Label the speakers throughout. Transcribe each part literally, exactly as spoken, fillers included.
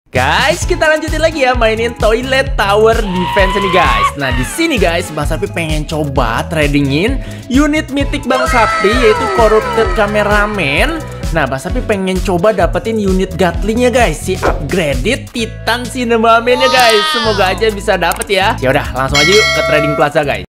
Speaker 1: Guys, kita lanjutin lagi ya mainin Toilet Tower Defense nih guys. Nah di sini guys, Bang Sapi pengen coba tradingin unit mythic Bang Sapi yaitu Corrupted Cameraman. Nah Bang Sapi pengen coba dapetin unit Gatling-nya guys, si upgraded Titan Cinemaman-nya guys. Semoga aja bisa dapet ya. Ya udah, langsung aja yuk ke Trading Plaza guys.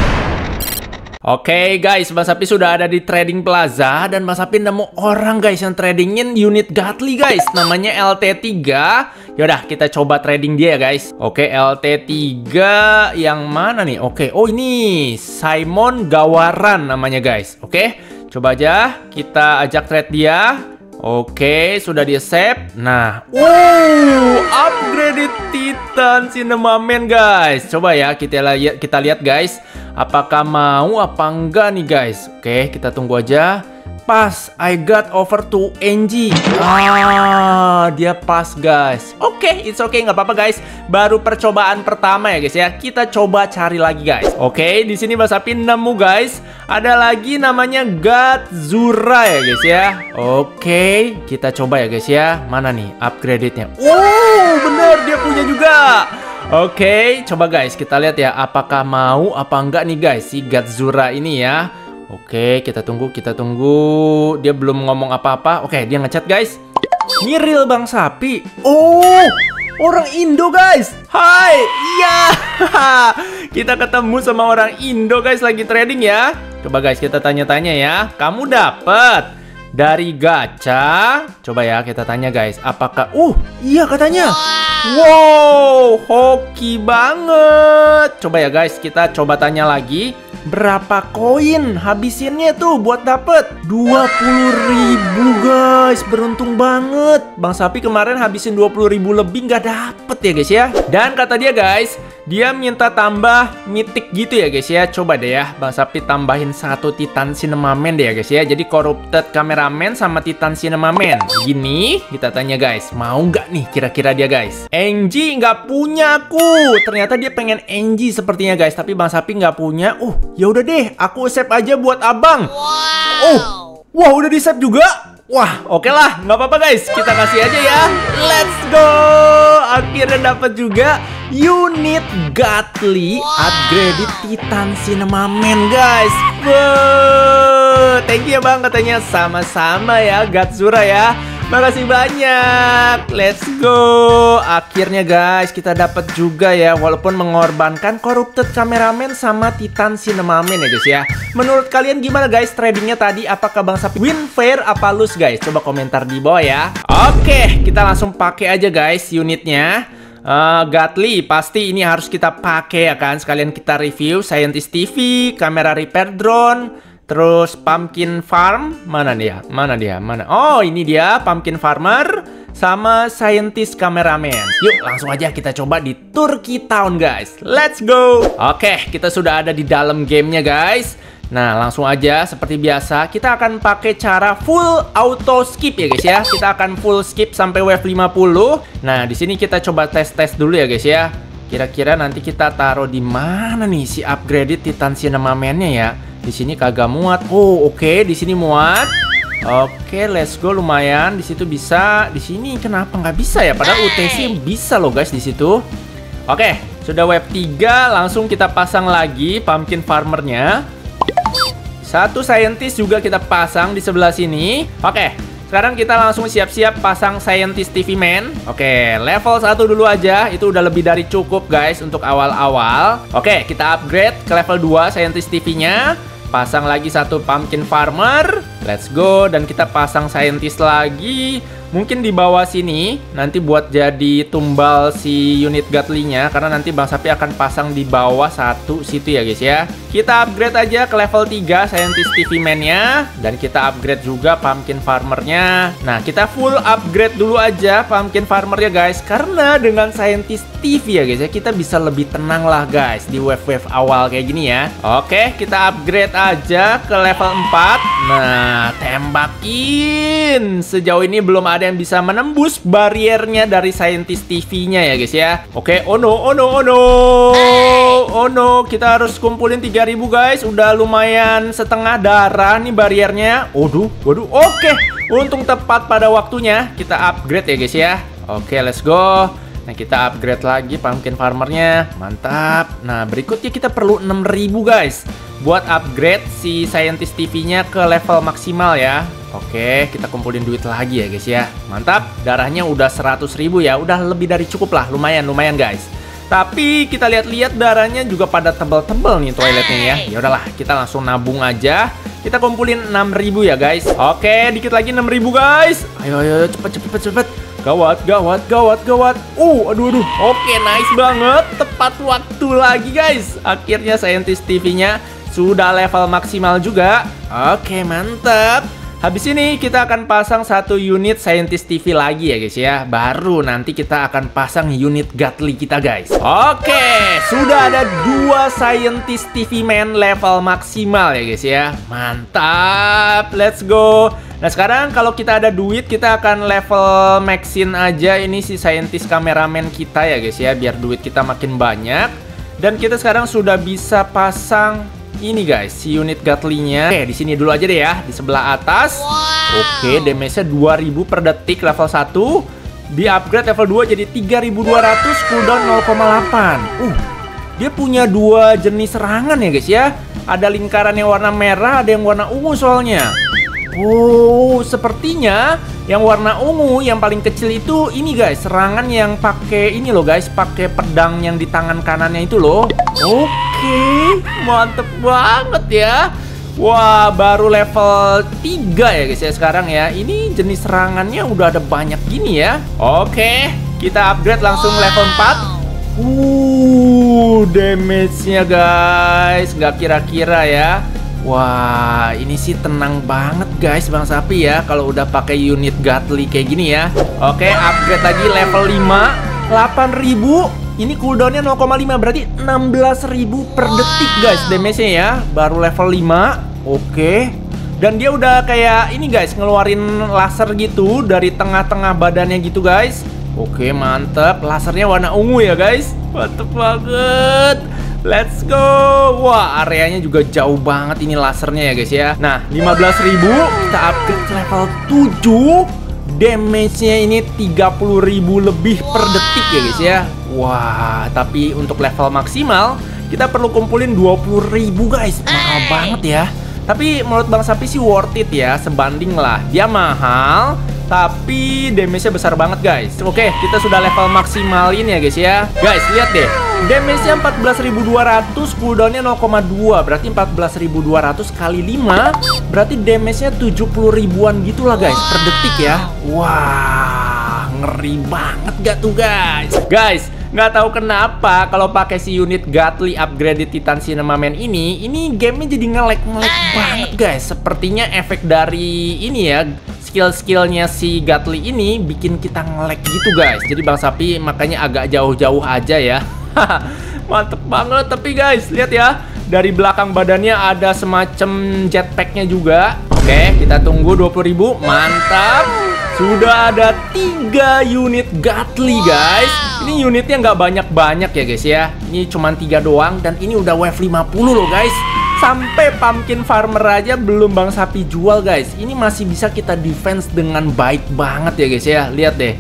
Speaker 1: Oke okay, guys, Bang Sapi sudah ada di Trading Plaza dan Bang Sapi nemu orang guys yang tradingin unit Gatling guys, namanya L T tiga. Yaudah kita coba trading dia ya guys. Oke okay, L T tiga yang mana nih? Oke, okay. Oh ini Simon Gawaran namanya guys. Oke, okay. Coba aja kita ajak trade dia. Oke, sudah di accept. Nah, wow, upgraded Titan Cinemaman guys. Coba ya kita lihat kita lihat guys, apakah mau apa enggak nih guys. Oke, kita tunggu aja. Pas, I got over to N G. Ah, dia pas guys. Oke, okay, it's okay, nggak apa-apa guys. Baru percobaan pertama ya guys ya. Kita coba cari lagi guys. Oke, okay, di sini Bang Sapi nemu guys. Ada lagi namanya Godzilla ya guys ya. Oke, okay, kita coba ya guys ya. Mana nih upgradednya? Oh, bener dia punya juga. Oke, okay, coba guys kita lihat ya. Apakah mau apa enggak nih guys si Godzilla ini ya. Oke, kita tunggu, kita tunggu. Dia belum ngomong apa-apa. Oke, dia ngechat guys. Ini real Bang Sapi. Oh, orang Indo guys. Hai, iya. Kita ketemu sama orang Indo guys lagi trading ya. Coba guys kita tanya-tanya ya. Kamu dapet dari gacha? Coba ya kita tanya guys. Apakah? Uh, iya katanya. Wow, hoki banget. Coba ya guys kita coba tanya lagi. Berapa koin habisinnya tuh buat dapet dua puluh ribu guys. Beruntung banget. Bang Sapi kemarin habisin dua puluh ribu lebih nggak dapet ya guys ya. Dan kata dia guys, dia minta tambah mythic gitu ya guys ya. Coba deh ya Bang Sapi tambahin satu Titan Cinemaman deh ya guys ya. Jadi Corrupted Cameraman sama Titan Cinemaman. Gini kita tanya guys, mau nggak nih kira-kira dia guys. N G nggak punya aku. Ternyata dia pengen N G sepertinya guys. Tapi Bang Sapi nggak punya. Uh, ya udah deh, aku save aja buat abang. Wow. Oh, wah udah di save juga. Wah, oke okay lah, nggak apa-apa guys. Kita kasih aja ya. Let's go. Akhirnya dapat juga unit Gatling upgraded Titan Cinemaman guys. Wow, thank you ya bang, katanya sama-sama ya Godzilla ya. Makasih banyak. Let's go. Akhirnya guys kita dapat juga ya, walaupun mengorbankan Corrupted Cameraman sama Titan Cinemaman ya guys ya. Menurut kalian gimana guys tradingnya tadi? Apakah Bang Sapi win fair apa lose guys? Coba komentar di bawah ya. Oke, kita langsung pakai aja guys unitnya. Uh, Gatling pasti ini harus kita pakai ya kan. Sekalian kita review Scientist T V, kamera repair drone. Terus Pumpkin Farm, mana dia? Mana dia? Mana? Oh, ini dia Pumpkin Farmer sama Scientist Cameraman. Yuk, langsung aja kita coba di Turkey Town, guys. Let's go. Oke, kita sudah ada di dalam gamenya, guys. Nah, langsung aja seperti biasa kita akan pakai cara full auto skip ya, guys ya. Kita akan full skip sampai wave lima puluh. Nah, di sini kita coba tes-tes dulu ya, guys ya. Kira-kira nanti kita taruh di mana nih si upgraded Titan Cinemaman-nya ya? Di sini kagak muat. Oh, oke, okay. Di sini muat. Oke, okay, let's go, lumayan. Di situ bisa. Di sini kenapa nggak bisa ya? Padahal U T C bisa loh guys di situ. Oke, okay, sudah wave tiga, langsung kita pasang lagi Pumpkin Farmernya. Satu Scientist juga kita pasang di sebelah sini. Oke, okay, sekarang kita langsung siap-siap pasang Scientist T V Man. Oke, okay, level satu dulu aja. Itu udah lebih dari cukup guys untuk awal-awal. Oke, okay, kita upgrade ke level dua Scientist T V-nya. Pasang lagi satu Pumpkin Farmer. Let's go. Dan kita pasang Scientist lagi. Mungkin di bawah sini nanti buat jadi tumbal si unit Gatling-nya, karena nanti Bang Sapi akan pasang di bawah satu situ ya guys ya. Kita upgrade aja ke level tiga Scientist T V Man-nya. Dan kita upgrade juga Pumpkin Farmer-nya. Nah, kita full upgrade dulu aja Pumpkin Farmer-nya guys, karena dengan Scientist T V ya guys ya, kita bisa lebih tenang lah guys di wave-wave awal kayak gini ya. Oke, kita upgrade aja ke level empat. Nah, tembakin. Sejauh ini belum ada yang bisa menembus bariernya dari Scientist T V-nya ya guys ya. Oke, oh no, oh no, oh no. Oh no, kita harus kumpulin tiga ribu guys. Udah lumayan setengah darah nih bariernya. Waduh, waduh. Oke, untung tepat pada waktunya kita upgrade ya guys ya. Oke, let's go. Nah, kita upgrade lagi pumpkin farmernya. Mantap. Nah, berikutnya kita perlu enam ribu guys, buat upgrade si Scientist T V-nya ke level maksimal ya. Oke, kita kumpulin duit lagi ya guys ya. Mantap. Darahnya udah seratus ribu ya. Udah lebih dari cukup lah. Lumayan, lumayan guys. Tapi kita lihat-lihat darahnya juga pada tebel-tebel nih toiletnya ya. Ya udahlah, kita langsung nabung aja. Kita kumpulin enam ribu ya guys. Oke, dikit lagi enam ribu guys. Ayo ayo cepet cepet cepet. Gawat, gawat, gawat, gawat. Uh, aduh aduh. Oke, nice banget. Tepat waktu lagi guys. Akhirnya Scientist T V-nya sudah level maksimal juga. Oke, mantap. Habis ini kita akan pasang satu unit Scientist T V lagi ya guys ya. Baru nanti kita akan pasang unit Gatly kita guys. Oke, sudah ada dua Scientist T V man level maksimal ya guys ya. Mantap, let's go. Nah sekarang kalau kita ada duit, kita akan level maxin aja ini si Scientist Cameraman kita ya guys ya, biar duit kita makin banyak. Dan kita sekarang sudah bisa pasang ini guys, si unit Gatly-nya. Oke, di sini dulu aja deh ya, di sebelah atas. Wow. Oke, damage-nya dua ribu per detik level satu. Di upgrade level dua jadi tiga ribu dua ratus, cooldown nol koma delapan. Uh, dia punya dua jenis serangan ya guys ya. Ada lingkaran yang warna merah, ada yang warna ungu soalnya. Oh, sepertinya yang warna ungu yang paling kecil itu ini guys, serangan yang pakai ini loh guys, pakai pedang yang di tangan kanannya itu loh. Oke, mantep banget ya. Wah, baru level tiga ya guys ya sekarang ya. Ini jenis serangannya udah ada banyak gini ya. Oke, kita upgrade langsung level empat. Uh, damage-nya guys, nggak kira-kira ya. Wah, ini sih tenang banget guys Bang Sapi ya kalau udah pakai unit Gatly kayak gini ya. Oke, upgrade lagi level lima, delapan ribu. Ini cooldownnya nol koma lima, berarti enam belas ribu per detik guys damage-nya ya. Baru level lima. Oke. Dan dia udah kayak ini guys, ngeluarin laser gitu dari tengah-tengah badannya gitu guys. Oke, mantep. Lasernya warna ungu ya guys. Mantep banget. Let's go. Wah, areanya juga jauh banget ini lasernya ya guys ya. Nah, lima belas ribu kita upgrade ke level tujuh. Damage-nya ini tiga puluh ribu lebih per detik ya guys ya. Wah, tapi untuk level maksimal kita perlu kumpulin dua puluh ribu guys. Mahal banget ya. Tapi menurut Bang Sapi sih worth it ya, sebanding lah. Dia mahal, tapi damage-nya besar banget guys. Oke, kita sudah level maksimalin ya guys ya. Guys, lihat deh. Damage-nya empat belas ribu dua ratus, cooldown-nya nol koma dua. Berarti empat belas ribu dua ratus kali lima, berarti damage-nya tujuh puluh ribuan gitulah guys per detik ya. Wah, ngeri banget gak tuh guys. Guys, nggak tahu kenapa kalau pakai si unit Gatly upgraded Titan Cinemaman ini, ini gamenya jadi nge-lag-nge-lag banget guys. Sepertinya efek dari ini ya, skill-skillnya si Gatly ini bikin kita nge-lag gitu guys. Jadi Bang Sapi makanya agak jauh-jauh aja ya. Mantep banget. Tapi guys, lihat ya, dari belakang badannya ada semacam jetpacknya juga. Oke, kita tunggu dua puluh ribu. Mantap. Sudah ada tiga unit Gatly guys. Ini unitnya nggak banyak-banyak ya guys ya. Ini cuma tiga doang. Dan ini udah wave lima puluh loh guys. Sampai pumpkin farmer aja belum Bang Sapi jual guys. Ini masih bisa kita defense dengan baik banget ya guys ya. Lihat deh.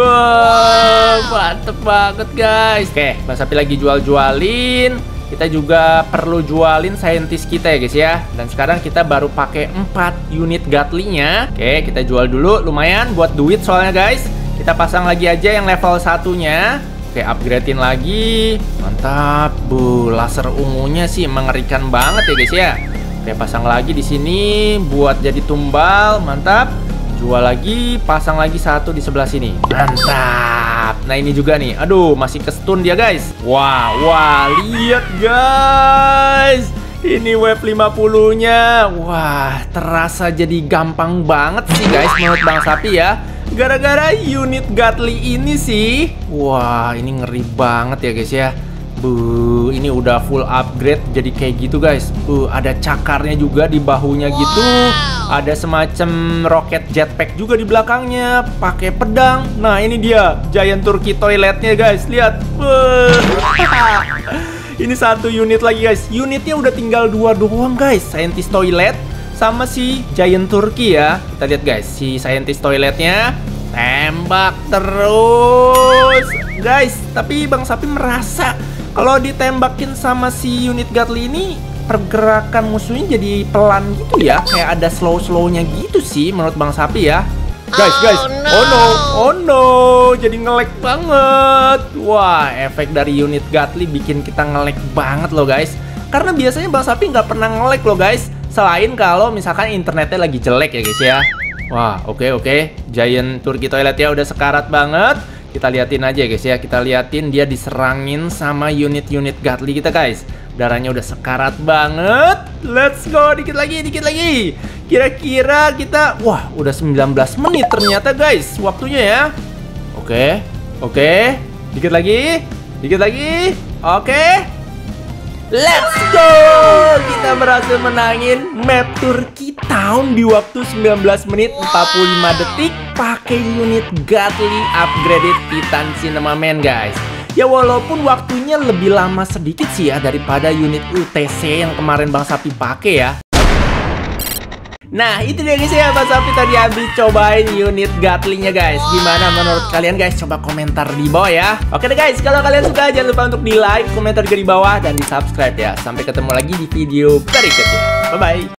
Speaker 1: Wah, mantep banget guys. Oke, Bang Sapi lagi jual-jualin. Kita juga perlu jualin Scientist kita ya guys ya. Dan sekarang kita baru pakai empat unit Gatly-nya. Oke, kita jual dulu. Lumayan buat duit soalnya guys. Kita pasang lagi aja yang level satunya. Oke, upgradein lagi. Mantap. Bu, laser ungunya sih mengerikan banget ya guys ya. Oke, pasang lagi di sini buat jadi tumbal. Mantap. Jual lagi, pasang lagi satu di sebelah sini. Mantap. Nah ini juga nih. Aduh, masih ke stun dia guys. Wah, wah, lihat guys. Ini wave lima puluh-nya. Wah, terasa jadi gampang banget sih guys menurut Bang Sapi ya. Gara-gara unit Gatly ini sih. Wah, ini ngeri banget ya guys ya. Bu, ini udah full upgrade jadi kayak gitu guys. Bu, ada cakarnya juga di bahunya gitu. Ada semacam roket jetpack juga di belakangnya, pakai pedang. Nah, ini dia Giant Turkey toiletnya guys. Lihat. Ini satu unit lagi guys. Unitnya udah tinggal dua doang guys. Scientist toilet sama si Giant Turkey ya. Kita lihat guys, si Scientist toiletnya Tembak terus. Guys, tapi Bang Sapi merasa kalau ditembakin sama si unit Gatling ini pergerakan musuhnya jadi pelan gitu ya. Kayak ada slow-slownya gitu sih menurut Bang Sapi ya. Guys, guys,
Speaker 2: Oh no.
Speaker 1: oh no, oh no, jadi nge-lag banget. Wah, efek dari unit Gatling bikin kita nge-lag banget loh guys. Karena biasanya Bang Sapi nggak pernah nge-lag loh guys. Selain kalau misalkan internetnya lagi jelek ya guys ya. Wah, oke okay, oke, okay. Giant Turkey Toilet ya udah sekarat banget. Kita liatin aja guys ya, kita liatin dia diserangin sama unit-unit Gatling kita guys. Darahnya udah sekarat banget. Let's go, dikit lagi, dikit lagi. Kira-kira kita, wah udah sembilan belas menit ternyata guys waktunya ya. Oke, oke, dikit lagi, dikit lagi. Oke, let's go. Kita berhasil menangin map Turkey Town di waktu sembilan belas menit empat puluh lima detik pakai unit Gatling upgraded Titan Cinema Man guys. Ya walaupun waktunya lebih lama sedikit sih ya daripada unit U T C yang kemarin Bang Sapi pakai ya. Nah itu dia guys ya, Bang Sapi tadi habis cobain unit Gatlingnya guys. Gimana menurut kalian guys? Coba komentar di bawah ya. Oke deh guys, kalau kalian suka jangan lupa untuk di like, komentar juga di bawah, dan di subscribe ya. Sampai ketemu lagi di video berikutnya. Bye bye.